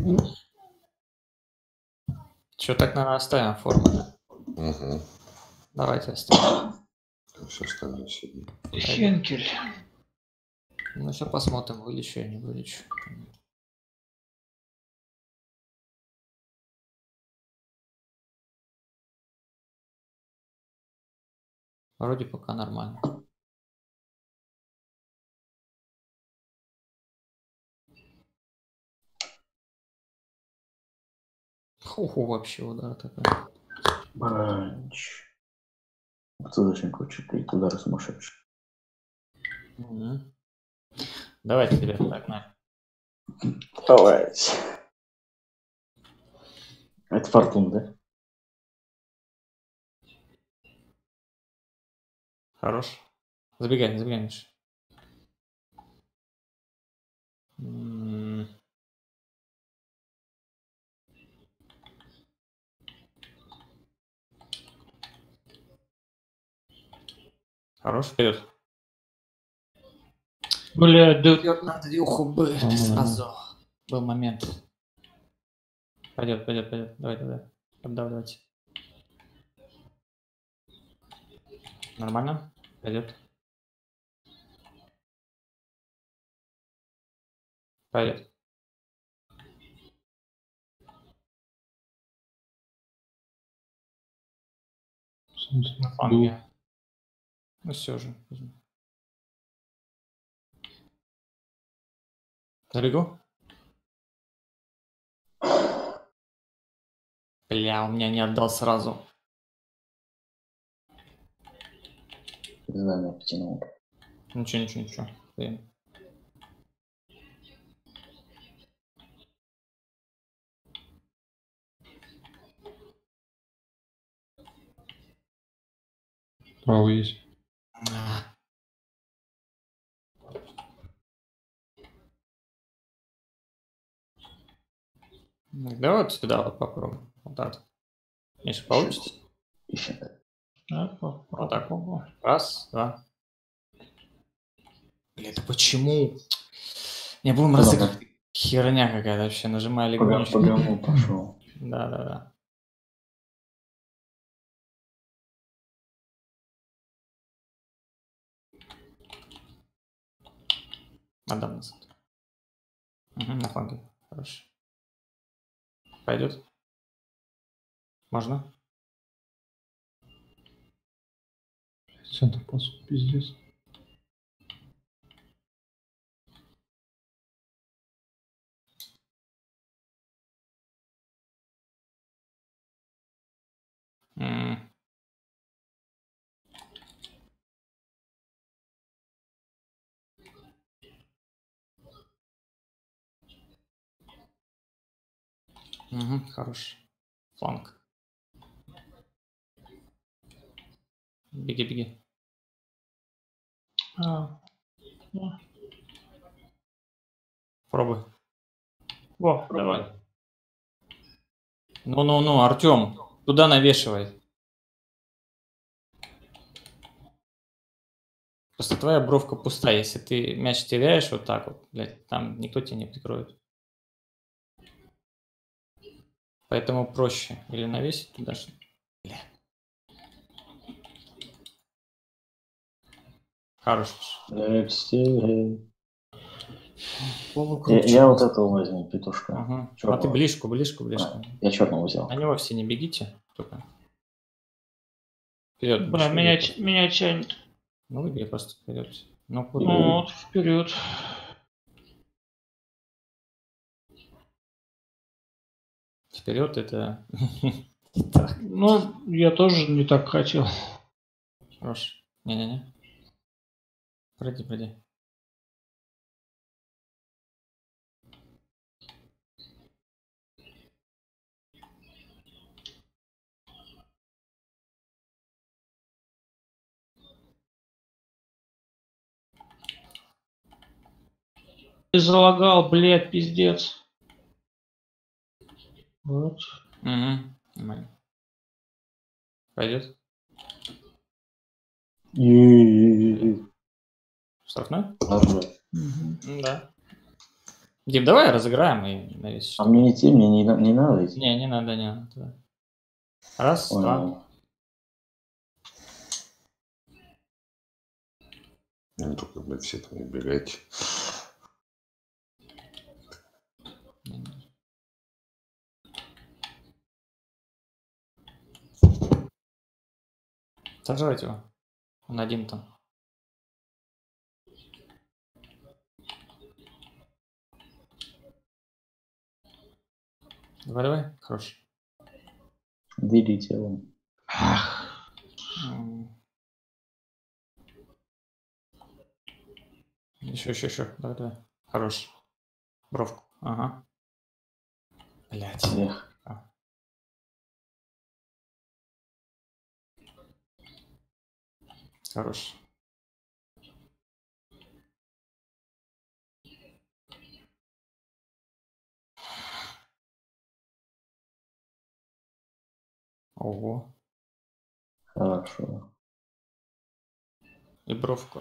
Че, так, наверное, оставим форму, да? Угу. Давайте оставим. Все остальное себе. Хенкель. Ну, сейчас посмотрим, вылечу я, не вылечу. Вроде пока нормально. Ху-ху, вообще удар такой. Бранч. Отсюда очень хочет и удары сумасшедшие. Мгм. Давайте, ребят, так, на. Давайте. Это фортун, да? Хорош. Забегай, забегай, Миша. М. Хорош, вперед. Бля, да... Вперед на Андрюху бы сразу. Был момент. Пойдет, пойдет, пойдет. Давай, давай. Обдавливайте. Нормально? Пойдет. Пойдет. На фланге. Ну все же. Далеко? Бля, у меня не отдал сразу. Не знаю, меня потянул. Ничего, ничего, ничего. Блин. Право есть. Давай вот сюда вот попробуем. Вот так. Миша, получится? Еще. Вот так. Раз, два. Бля, это почему? Не будем разыгрывать. Херня какая-то вообще. Нажимаю легонечко. По говну пошел. Да, да, да. Отдам назад. Угу, на фланге. Хорошо. Пойдет? Можно? Центр пасу, пиздец. М. Угу, хорош. Фланг. Беги, беги. Пробуй. Во, давай. Ну, Артем, туда навешивай. Просто твоя бровка пустая. Если ты мяч теряешь вот так вот, блядь, там никто тебя не прикроет. Поэтому проще. Или навесить туда что. Бля. Хорош. Я вот этого возьму, петушка. Ага. А Чёрного. ты ближку. Я черного взял. На него все не бегите. Только. Вперед. Бля, меня тянет. Ну, выбери просто вперед. Ну, куда? Ну вот, вперед. Вперед это. Ну, я тоже не так хотел. Хорош. Не-не-не. Пройди. Ты залагал, блядь, пиздец. Вот. Угу. Нормально. Пойдет. Штрафной? Ладно. Да. Дим, давай разыграем и навесишь. А мне не идти, мне не надо идти. Не надо, не надо. Давай. Раз, два. Понял. Ну, только, блядь, все там убегайте. Сажайте его. Он один там. Давай. Хорош. Делите его. Еще. Давай. Хорош. Бровку. Ага. Блять. Эх. Хорош. Ого. Хорошо. И бровку.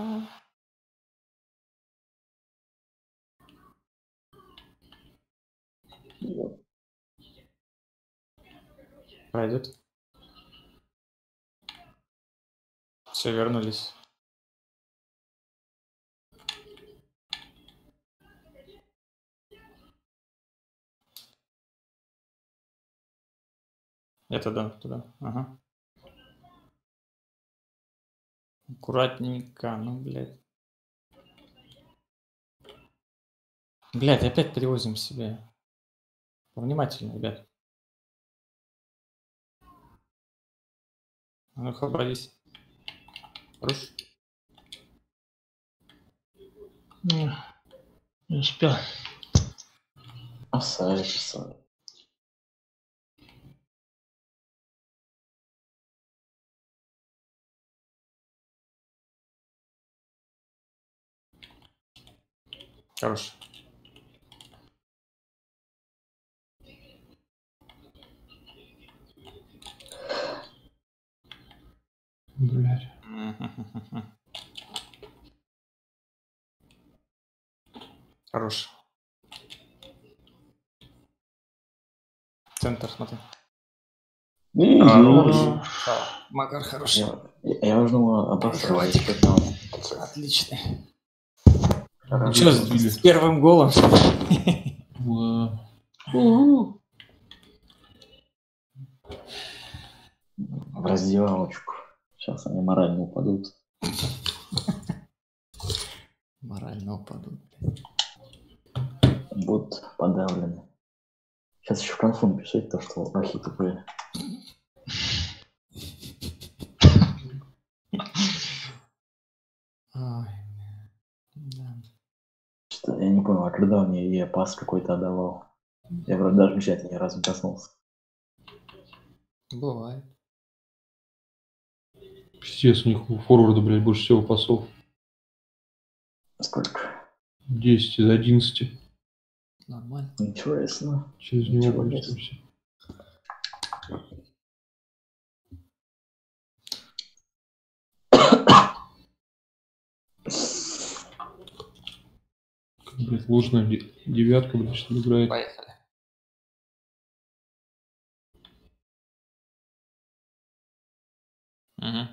Пройдет. Все, вернулись. Я туда. Ага. Аккуратненько, ну, блядь. Блядь, опять перевозим себе. Внимательно, ребят. А ну-ка, обрались. Хорош. Не успел. Оставь. Хорош. Блядь. Хорош. Центр, смотри. Макар хороший. Я уже думал, обосрать, что там. Отличный. Хорошо. Что с первым голом? В раздевалочку. Сейчас они морально упадут. Морально упадут. Будут подавлены. Сейчас еще в конфу напишите то, что лохи тупые. Ой, да. Что я не понял, а когда он мне пас какой-то отдавал? Я вроде даже мечать ни разу не коснулся. Бывает. Пиздец, у них у форварда, блядь, больше всего пасов. Сколько? 10 из 11. Нормально. Интересно. Через него Ничего больше себе. всего. Блядь, ложная девятка, блядь, что ли, играет. Поехали. Угу.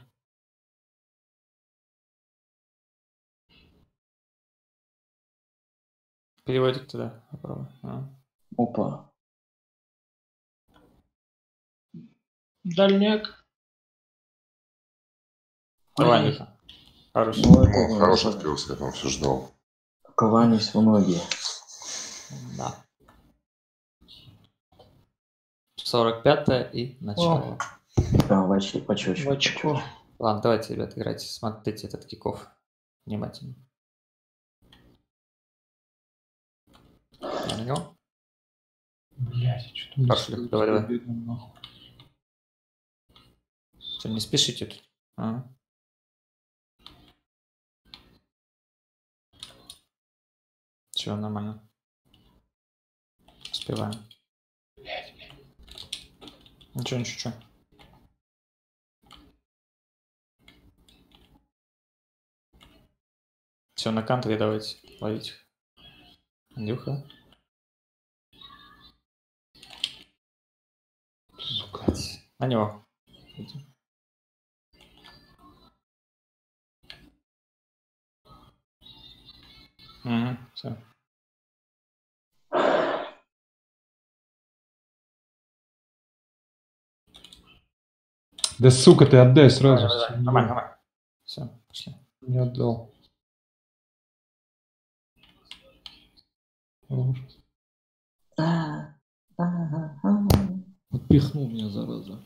Переводик туда. Попробуй. Опа. Дальняк. Давай, Андрюха. Хороший. Ну, О, это хороший открылся, я там все ждал. кланяюсь в ноги. Да. 45-е и начало. Прям в очко. В очко. Ладно, давайте, ребят, играйте. Смотрите этот киков внимательно. Я на него. Блядь, что-то Пошли, давай. бегаем, нахуй. Что, не спешите тут? Все, нормально. Успеваем. Ничего. Все, на кантре давайте ловить. Андрюха. Сука. На него. Угу, все. Да сука, ты отдай сразу. Нормально, нормально. Все, пошли. Не отдал. Отпихнул меня, зараза.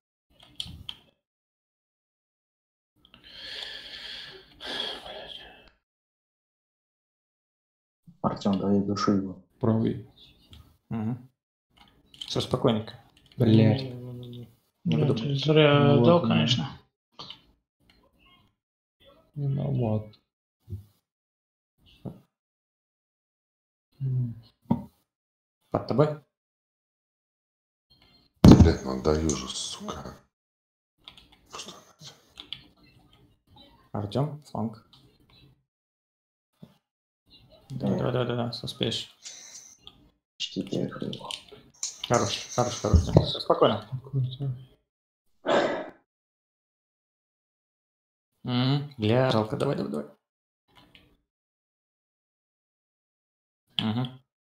Артем, давай души его. Правый. Угу. Все, спокойненько. Блядь. Не Блядь, буду. зря Ну дал, ладно. конечно. Виноват. Под тобой? Блять, ну отдаю же, сука. Просто, Артем, фланг. Да, успеешь. Чтите его. Хорош. Все, спокойно. Бля, жалко, давай. Угу.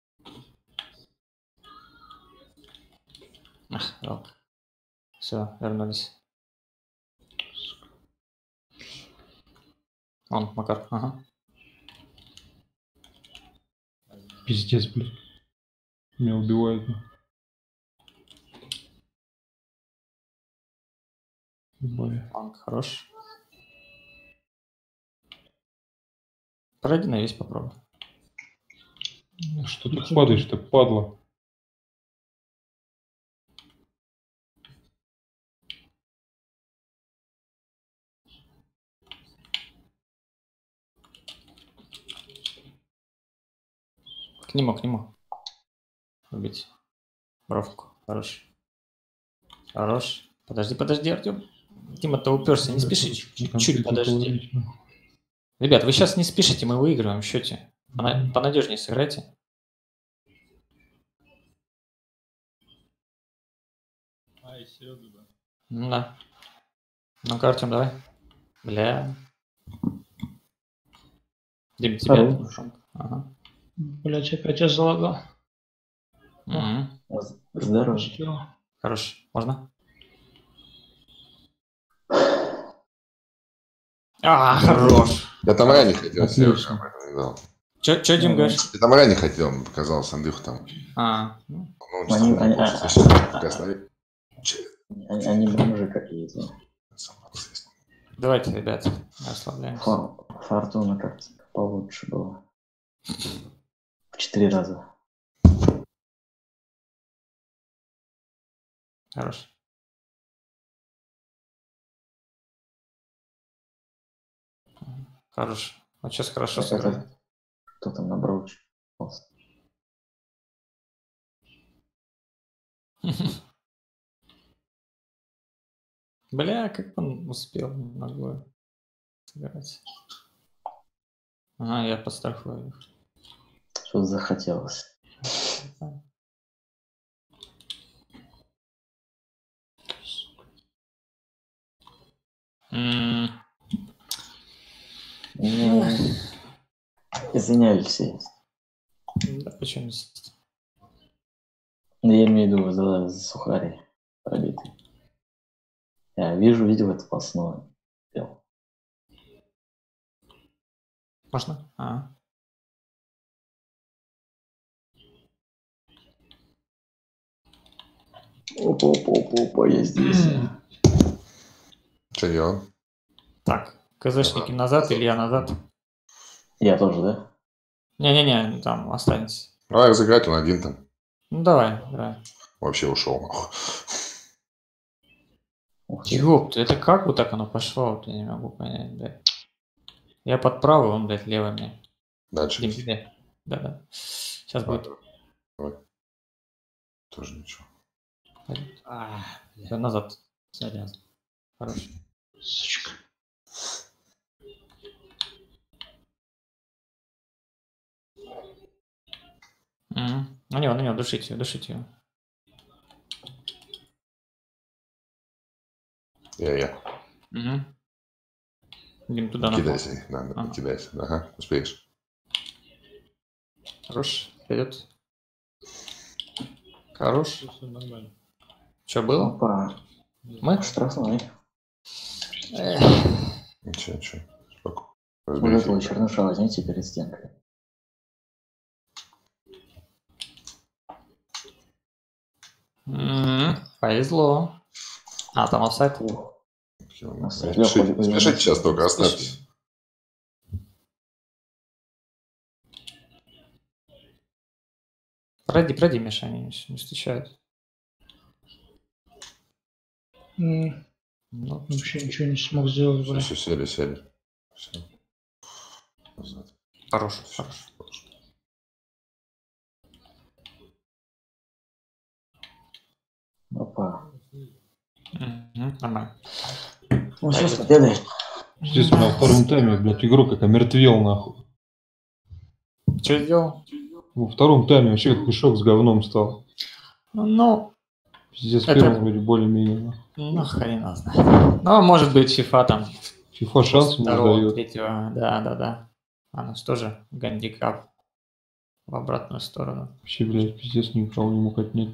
Ах, жалко. Все, вернулись. Он, Макар, ага. Пиздец, блядь. Меня убивают. Ебать. Фланг, хорош. Пройди на весь попробуй. Что ты падаешь-то, падла? К нему. Убить. Бровку. Хорош. Подожди, Артем. Дима-то уперся, не спеши. Чуть-чуть подожди. Ребят, вы сейчас не спешите, мы выигрываем в счете. Понадежнее сыграйте. Ну да. Ну-ка, Артем, давай. Бля. Дим, тебя. Ага. Блядь, опять я залагал. Мгм. Здорово. Успел. Хорош. Можно? Хорош. я там ранее хотел, Отлично. Сережа об этом не дал. Че, Дим, говоришь? Я там ранее хотел, мне показалось, Андрюха там. Ну, Ну, Они- не они- больше защиты, пока останови. Они бомжи какие-то. давайте, ребят, расслабляемся. Фортуна как-то получше была. В 4 раза. Хорош. Хорош. Вот сейчас хорошо сыграли. Кто там на броуч? Бля, как он успел ногой сыграть. Ага, я подстрахую их. Что захотелось. Извиняюсь все. Да, почему? Я имею в виду за сухари пробитый. Я видел это посное. Пел. Можно? Опа, я здесь. Что делаем? Так, КЗшники назад, Илья назад. Я тоже, да? Не-не-не, там останется. Давай разыграть, он один там. Ну давай. Вообще ушел. Ух ты. Ёпта, это как вот так оно пошло? Вот я не могу понять, блядь. Я под правый, он, блядь, левый мне. Дальше. Дим, где? Да. Сейчас будет. Давай. Тоже ничего. Всё, назад. Сорян. Хорошо. Сучка. На него, душите его. Я. Угу. Дим, туда на пол. Кидайся, надо, кидайся. Ага, успеешь. Хорош, вперед. Хорош. Все нормально. Что было? Опа. Мы? Штрафной. Ничего. Спокойно. Вот Разберись. этого черныша возьмите перед стенкой. Повезло. Там офсайд. Спешите сейчас только, оставьтесь. Пройди, Миша, они не встречают. Вообще ничего не смог сделать, блин. Все, сели. Все. Назад. Хорош. Опа. Нормально. Ну все, с победой. Здесь во втором тайме, блядь, игрок как омертвел, нахуй. Что сделал? Во втором тайме вообще как мешок с говном стал. Ну, Пиздец, в это- первом вроде более-менее. хрена знает. Ну, может быть, FIFA там FIFA шанс не второго, дает. третьего. Да. У нас тоже гандикап в обратную сторону. Вообще, блядь, пиздец, никого не мог отнять.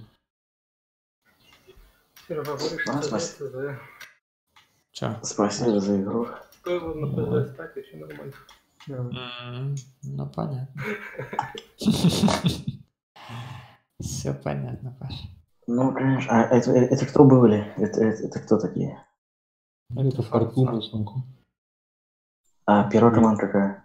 Серега, говоришь, А, что спасибо. за Че? Спасибо за игру. Стоило на ПЗ стать, еще нормально. Ну, понятно. Все понятно, Паш. Ну, конечно. А это кто были? Это кто такие? Это Фортуна, Санку. А первая команда какая?